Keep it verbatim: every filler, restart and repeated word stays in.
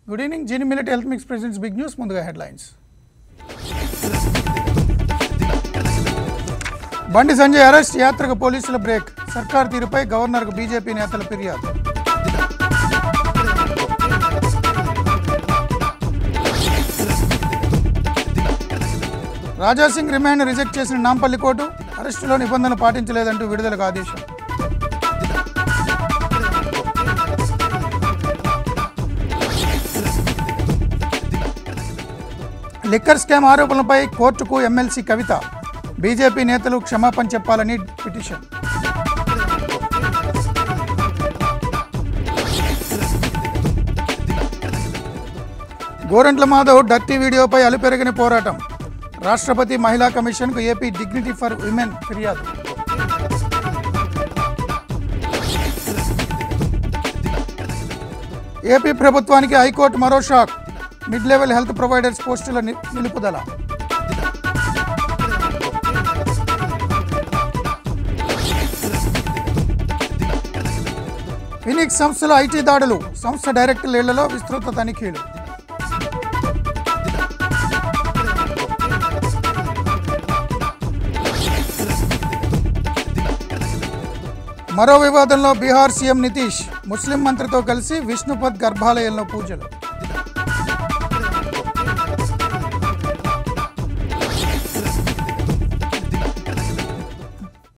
Good evening. Genie Millet Health Mix presents big news. Munduga headlines. Bandi Sanjay arrest. Yatraku పోలీసుల break. సర్కార్ తీరుపై గవర్నర్కు BJP నేతల ఫిర్యాదు. రాజా సింగ్ రిమాండ్ రిజెక్ట్ చేసిన నాంపల్లి కోర్టు అరెస్టులో నిబంధనలు పాటించలేదంటూ విడుదలకు ఆదేశం. లిక్కర్ స్కామ్ ఆరోపణలపై కోర్టుకు ఎమ్మెల్సీ కవిత. బీజేపీ నేతలు క్షమాపణ చెప్పాలని పిటిషన్. గోరంట్ల మాధవ్ డర్టీ వీడియోపై అలుపెరగని పోరాటం. రాష్ట్రపతి మహిళా కమిషన్కు ఏపీ డిగ్నిటీ ఫర్ విమెన్ ఫిర్యాదు. ఏపీ ప్రభుత్వానికి హైకోర్టు మరో shock. Mid level health providers పోస్టుల నిలుపుదల. ఫినిక్స్ సంస్థలో ఐటీ దాడులు. సంస్థ డైరెక్టర్ల ఇళ్లలో విస్తృత తనిఖీలు. మరో వివాదంలో బీహార్ సీఎం నితీష్ ముస్లిం మంత్రితో కలిసి విష్ణుపద్ గర్భాలయంలో పూజలు.